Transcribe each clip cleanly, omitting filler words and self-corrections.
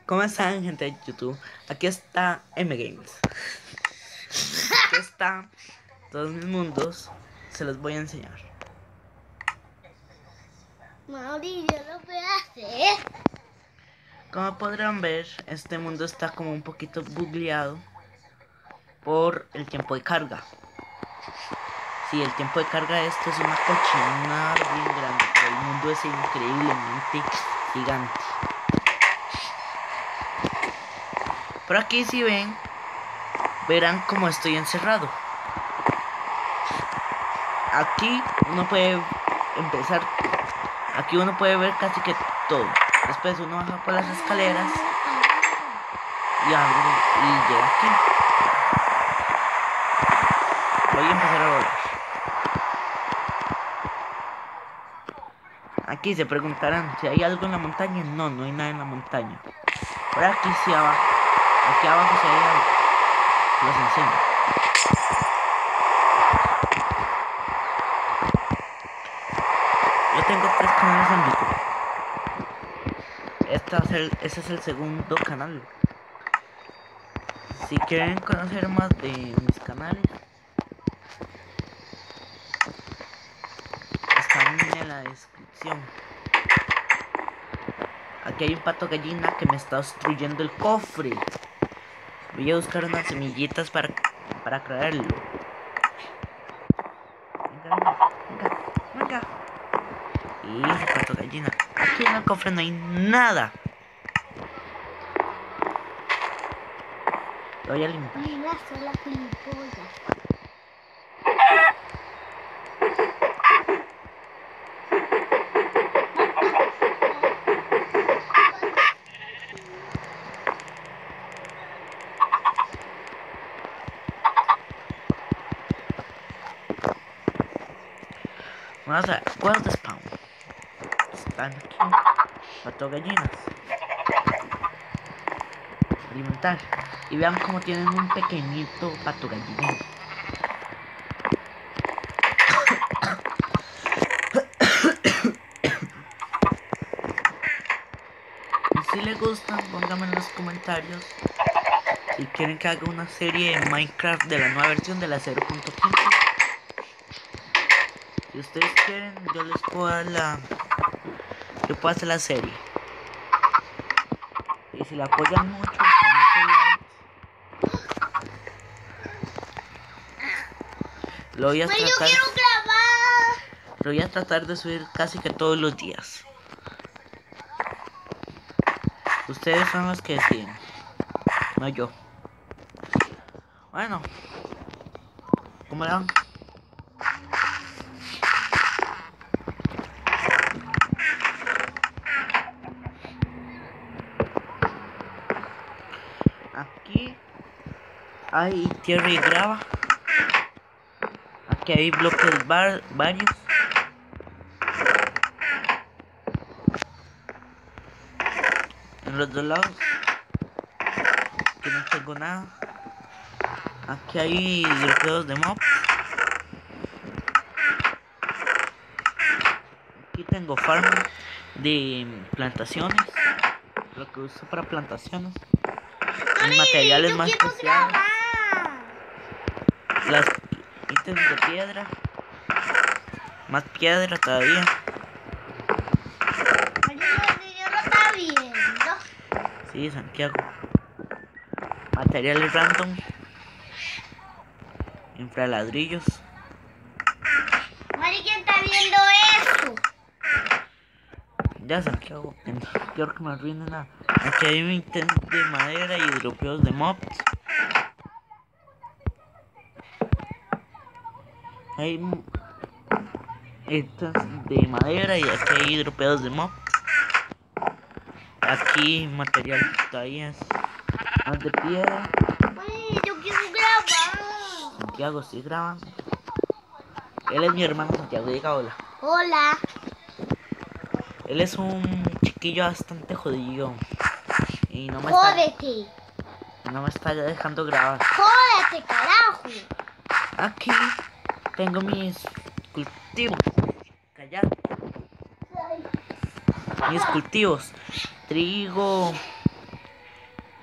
¿Cómo están, gente de YouTube? Aquí está M Games. Aquí está todos mis mundos. Se los voy a enseñar. Mauricio, lo voy a hacer. Como podrán ver, este mundo está como un poquito bugueado por el tiempo de carga. Sí, el tiempo de carga de esto es una cochinada bien grande, pero el mundo es increíblemente gigante. Por aquí si ven, verán cómo estoy encerrado. Aquí uno puede empezar. Aquí uno puede ver casi que todo. Después uno baja por las escaleras y abre y llega aquí. Voy a empezar a volar. Aquí se preguntarán si hay algo en la montaña. No, no hay nada en la montaña. Por aquí sí abajo. Aquí abajo sí hay algo. Los enseño. Yo tengo 3 canales en YouTube. Este es el segundo canal. Si quieren conocer más de mis canales, están en la descripción. Aquí hay un pato gallina que me está destruyendo el cofre. Voy a buscar unas semillitas para crearlo. Venga. Y ese pato gallina. Aquí en el cofre no hay nada. Lo voy a limpiar. Mira, sola gilipollas. Vamos a ver, ¿cuál de spawn? Están aquí. Pato gallinas. Alimentar. Y vean cómo tienen un pequeñito pato gallina. Y si les gustan, pónganme en los comentarios si quieren que haga una serie de Minecraft de la nueva versión de la 0.15. Si ustedes quieren, yo les puedo dar yo puedo hacer la serie. Y si la apoyan mucho, con muchos likes, lo voy a Pero yo tratar. quiero grabar. Lo voy a tratar de subir casi que todos los días. Ustedes son los que deciden, no yo. Bueno, ¿cómo le van? Aquí hay tierra y grava. Aquí hay bloques varios. En los dos lados. Aquí no tengo nada. Aquí hay dropeos de mobs. Aquí tengo farm de plantaciones. Lo que uso para plantaciones. Mis materiales más preciados. Las ítems de piedra. Más piedra todavía. Yo lo está viendo. Sí, Santiago. Materiales random. Infraladrillos. Mari, ¿quién está viendo eso? Ya Santiago, que no quiero que me arruine nada. Aquí hay un ítem de madera y dropeos de mobs. Hay ítems de madera y aquí hay dropeos de mobs. Aquí material todavía es más de piedra. Mari, yo quiero grabar. Santiago, sí grabando. Él es mi hermano Santiago, diga hola. Hola. Él es un chiquillo bastante jodido. Y no me está dejando grabar. Jódete, carajo. Aquí tengo mis cultivos. Callad. Mis cultivos. Trigo.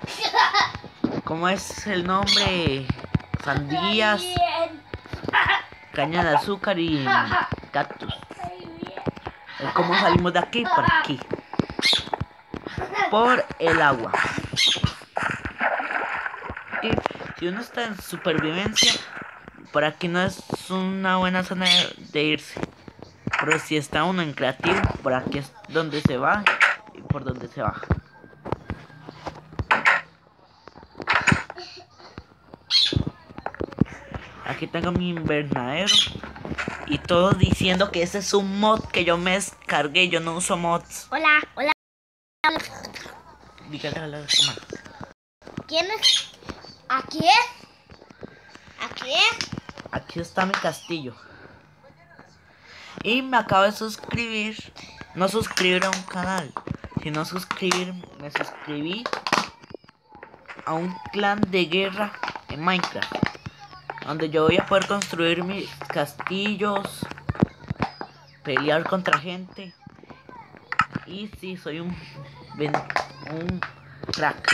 ¿Cómo es el nombre? Sandías, caña de azúcar y cactus. ¿Cómo salimos de aquí? Por aquí. Por el agua. Y si uno está en supervivencia, por aquí no es una buena zona de irse. Pero si está uno en creativo, por aquí es donde se va y por donde se baja. Aquí tengo mi invernadero. Y todos diciendo que ese es un mod que yo me descargué. Yo no uso mods. Hola, hola. Dígale a la cámara. ¿Quién es? ¿Aquí es? ¿Aquí es? Aquí está mi castillo. Y me acabo de suscribir. No suscribir a un canal, sino me suscribí a un clan de guerra en Minecraft, donde yo voy a poder construir mis castillos, pelear contra gente. Y sí, soy un crack.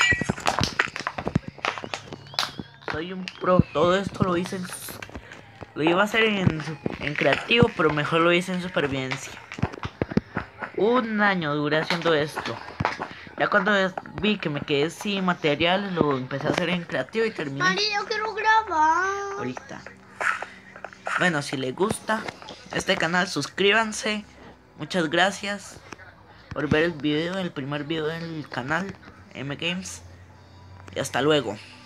Soy un pro. Todo esto lo hice lo iba a hacer en creativo, pero mejor lo hice en supervivencia. Un año duré haciendo esto. Ya cuando vi que me quedé sin materiales, lo empecé a hacer en creativo y terminé. Mari, yo quiero grabar. Ahorita. Bueno, si les gusta este canal, suscríbanse. Muchas gracias por ver el primer video del canal M Games. Y hasta luego.